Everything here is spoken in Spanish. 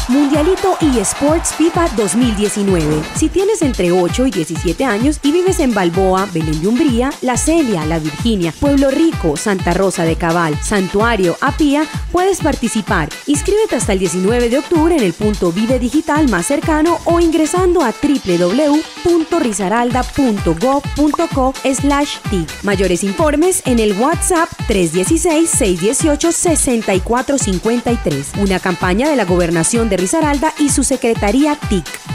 Mundialito eSports FIFA 2019. Si tienes entre 8 y 17 años y vives en Balboa, Belén de Umbría, La Celia, La Virginia, Pueblo Rico, Santa Rosa de Cabal, Santuario, Apía, puedes participar. Inscríbete hasta el 19 de octubre en el punto Vive Digital más cercano o ingresando a www.risaralda.gov.co/TIC. Mayores informes en el WhatsApp 316-618-6453. Una campaña de la Gobernación de Risaralda y su Secretaría TIC.